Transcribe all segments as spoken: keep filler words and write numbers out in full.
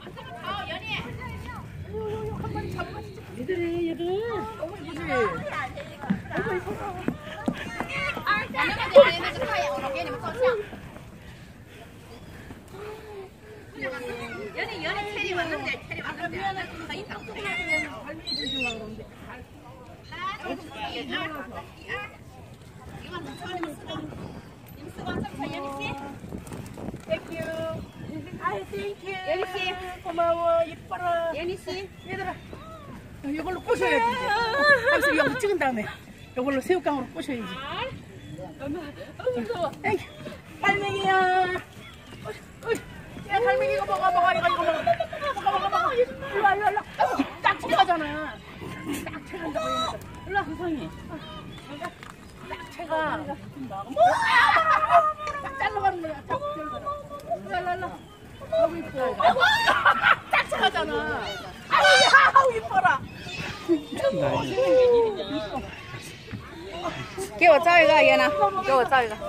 한 마리 잡아가 진짜. 얘들이 얘들. 너무 이쁘지. 너무 이뻐. 两个姐姐那个太阳，我给你们照相。有点有点체리 왔는데 체리 왔는데可以挡可以。 땡큐. 아이 땡큐. 예리 씨 고마워. 이뻐라. 예리 씨. 얘들아. 이걸로 꼬셔야지. 항상 여기 찍은 다음에 이걸로 새우깡으로 꼬셔야지. 엄마, 무서워. 에이, 갈매기야. 야, 갈매기 이거 먹어, 먹어, 이거 이거 먹어. 먹어, 먹어, 먹어. 일로 와, 일로 와, 일로 와. 딱 채가잖아. 딱 채간다고 얘네들. 일로 와, 세상에. 딱 채가. 딱 잘라가는 거야. 딱 잘라가는 거야. 일로 와, 일로 와. 아우 이뻐. 딱 채가잖아. 아우 이뻐라. 给我照一个，爷呢？给我照一个。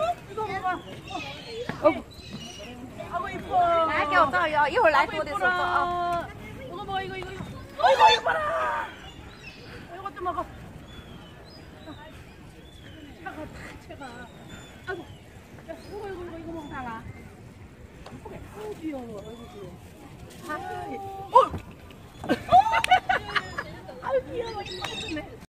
아우 이뻐. 来，给我照一个，一会儿来给我得手照啊。 이거 뭐 이거 이거 이거. 어이구 이뻐라. 이것도 먹어. 차가 다 차가. 아이고. 야 이거 이거 이거 이거 먹어 달라. 이쁘게. 아우 귀여워. 아이고 귀여워. 아, 어.